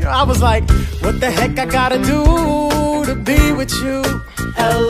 I was like, what the heck I gotta do to be with you? LA